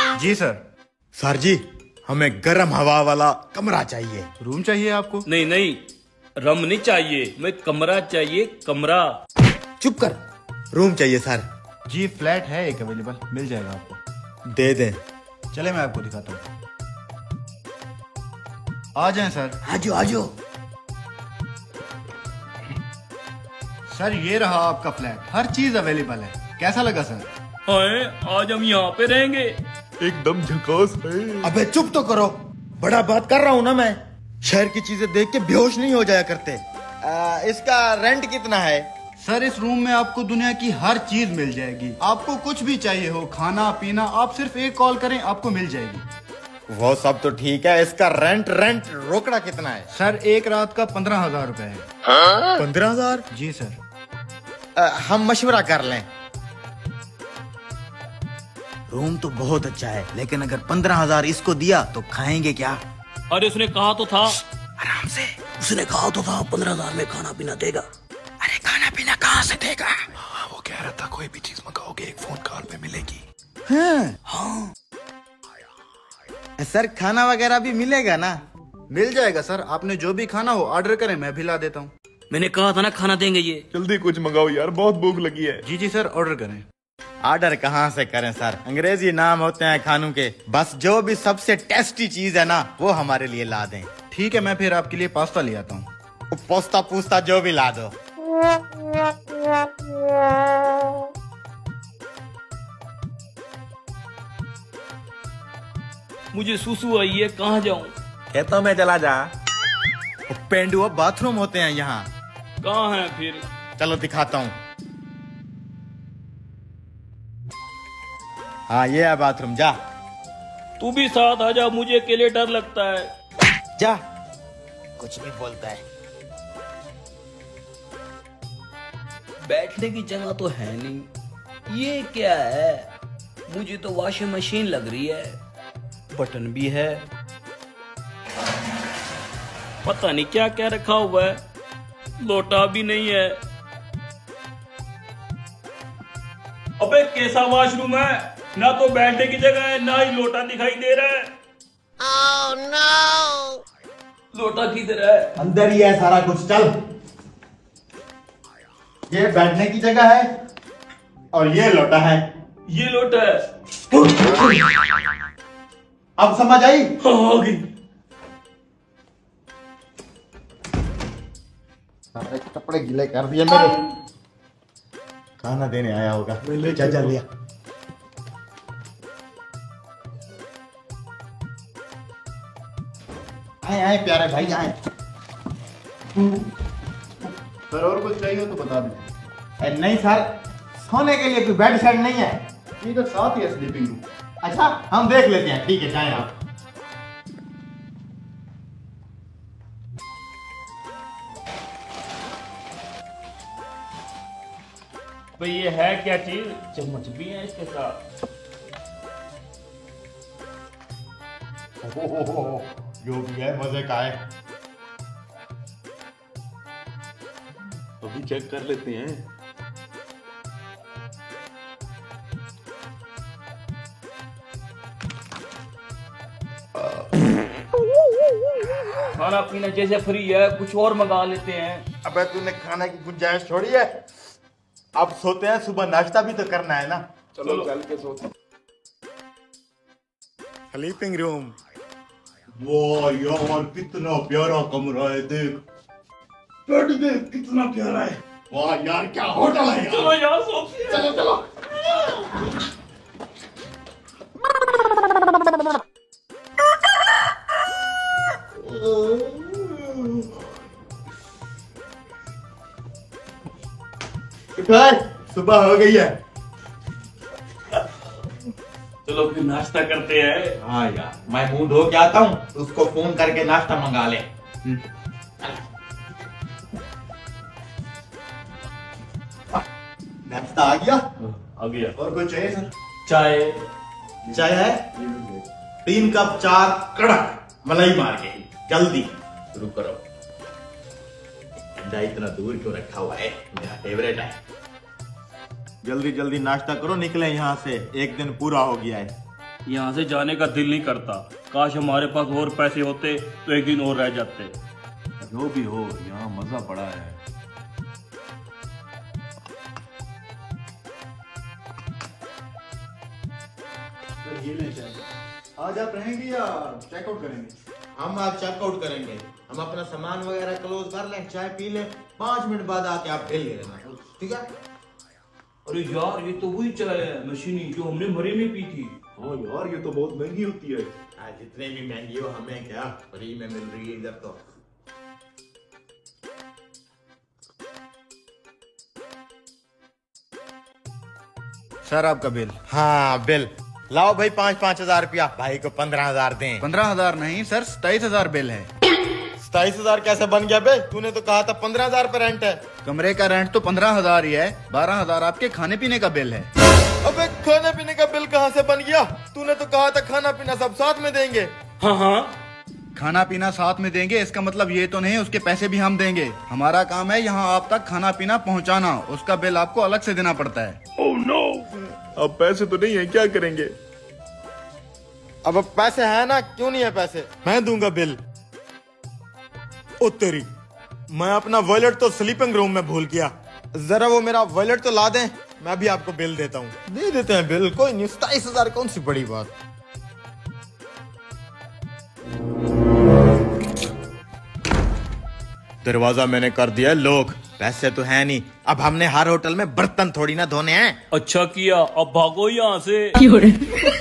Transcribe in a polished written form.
जी sir. Sir जी, हमें गर्म हवा वाला कमरा चाहिए। रूम चाहिए आपको? नहीं नहीं, रम नहीं चाहिए, मैं कमरा चाहिए, कमरा। चुप कर, रूम चाहिए सर। जी फ्लैट है एक अवेलेबल, मिल जाएगा आपको। दे दें। चले मैं आपको दिखाता हूँ। आ जाएं सर। आजो आजो। सर ये रहा आपका फ्लैट, हर चीज अवेलेबल है। कैसा लगा सर? हाय, आज हम यहाँ पे रहेंगे। एकदम झकास है। अबे चुप तो करो, बड़ा बात कर रहा हूँ ना मैं। शहर की चीजें देख के बेहोश नहीं हो जाया करते। इसका रेंट कितना है? सर इस रूम में आपको दुनिया की हर चीज मिल जाएगी। आपको कुछ भी चाहिए हो, खाना पीना, आप सिर्फ एक कॉल करें आपको मिल जाएगी। वो सब तो ठीक है, इसका रेंट रोकड़ा कितना है? सर एक रात का 15,000 रुपए है। 15,000? जी सर। हम मशवरा कर लें। रूम तो बहुत अच्छा है, लेकिन अगर 15,000 इसको दिया तो खाएंगे क्या? अरे उसने कहा तो था। आराम से। उसने कहा तो था 15,000 में खाना पीना देगा। अरे खाना पीना कहाँ से देगा? हाँ, वो कह रहा था कोई भी चीज मंगाओगे एक फोन कॉल पे मिलेगी। हाँ। सर खाना वगैरह भी मिलेगा ना? मिल जाएगा सर, आपने जो भी खाना हो ऑर्डर करें, मैं भी ला देता हूँ। मैंने कहा था ना खाना देंगे ये। जल्दी कुछ मंगाओ यार, बहुत भूख लगी है। जी सर, ऑर्डर करें। ऑर्डर कहाँ से करें सर, अंग्रेजी नाम होते हैं खानों के। बस जो भी सबसे टेस्टी चीज है ना, वो हमारे लिए ला दें। ठीक है, मैं फिर आपके लिए पास्ता ले आता हूँ। पोस्ता पूस्ता जो भी ला दो। मुझे सुसु आई है, कहाँ जाऊँ? कहता मैं चला जा। पेंडुआ बाथरूम होते हैं यहाँ। कहाँ है फिर? चलो दिखाता हूँ। हाँ ये है बाथरूम, जा। तू भी साथ आ जा, मुझे अकेले डर लगता है। जा। कुछ भी बोलता है। बैठने की जगह तो है नहीं। ये क्या है? मुझे तो वॉशिंग मशीन लग रही है। बटन भी है, पता नहीं क्या क्या रखा हुआ है। लोटा भी नहीं है। अबे कैसा वॉशरूम है? ना तो बैठने की जगह है, ना ही लोटा दिखाई दे रहा है। Oh, no! लोटा किधर है? अंदर ही है सारा कुछ। चल, ये बैठने की जगह है और ये लोटा है। ये लोटा है। अब समझ आई? हाँ, आ गई। सारे कपड़े गीले कर दिए मेरे। खाना देने आया होगा। जा लिया। आए प्यारे भाई आए। सर और कुछ चाहिए हो तो बता दें। नहीं सर, सोने के लिए कोई बेड शेड नहीं है। इधर साथ ही है स्लीपिंग रूम। अच्छा हम देख लेते हैं। ठीक है, जाएं आप। भाई ये है क्या चीज? चम्मच भी है इसके साथ। जो भी है मजे का है। अभी चेक कर लेते हैं। खाना पीना जैसे फ्री है, कुछ और मंगा लेते हैं। अबे तूने खाने की गुंजाइश छोड़ी है। अब सोते हैं, सुबह नाश्ता भी तो करना है ना। चलो चल के सोते। Sleeping room. वाह यार, कितना प्यारा कमरा है। देख बेड देख कितना प्यारा है। वाह यार, क्या होटल है यार। चलो यार सोते हैं। चलो चलो। सुबह हो गई है। चलो फिर नाश्ता करते हैं। हाँ यार, मैं मुंह धो के आता हूँ, उसको फोन करके नाश्ता मंगा ले। नाश्ता आ गया? आ गया। और कुछ चाहिए सर? चाय। चाय है? 3 कप चार कड़क मलाई मार के। जल्दी शुरू करो। ठंडा इतना दूर क्यों रखा हुआ है? मेरा फेवरेट है। जल्दी जल्दी नाश्ता करो, निकले यहाँ से। एक दिन पूरा हो गया है। यहाँ से जाने का दिल नहीं करता। काश हमारे पास और पैसे होते तो एक दिन और रह जाते। जो भी हो, यहाँ मजा पड़ा है। आज आप रहेंगे या चेकआउट करेंगे? हम आज चेकआउट करेंगे। हम अपना सामान वगैरह क्लोज कर लें, चाय पी लें, 5 मिनट बाद आके आप बिल ले लेना, ठीक है? अरे यार, ये तो वही चाय है मशीनी जो हमने मरी में पी थी। हाँ यार, ये तो बहुत महंगी होती है। जितने भी महंगी हो, हमें क्या फ्री में मिल रही है इधर तो। सर आपका बिल। हाँ बिल लाओ भाई, 5-5 हजार रुपया। भाई को 15,000 दें। 15,000 नहीं सर, 27,000 बिल है। 27,000 कैसे बन गया बे? तूने तो कहा था 15,000 पे रेंट है। कमरे का रेंट तो 15,000 ही है, 12,000 आपके खाने पीने का बिल है। अबे खाने पीने का बिल कहाँ से बन गया? तूने तो कहा था खाना पीना सब साथ में देंगे। हाँ हाँ, खाना पीना साथ में देंगे इसका मतलब ये तो नहीं उसके पैसे भी हम देंगे। हमारा काम है यहाँ आप तक खाना पीना पहुँचाना, उसका बिल आपको अलग से देना पड़ता है। ओह नो, अब पैसे तो नहीं है, क्या करेंगे? अब पैसे है ना, क्यों नहीं है पैसे? मैं दूंगा बिल। ओ तेरी, मैं अपना वॉलेट तो स्लीपिंग रूम में भूल गया। जरा वो मेरा वॉलेट तो ला दें, मैं भी आपको बिल देता हूँ। दे देते हैं बिल, कोई नहीं। 27,000 कौन सी बड़ी बात। दरवाजा मैंने कर दिया लॉक। पैसे तो है नहीं, अब हमने हर होटल में बर्तन थोड़ी ना धोने हैं। अच्छा किया, अब भागो यहाँ से।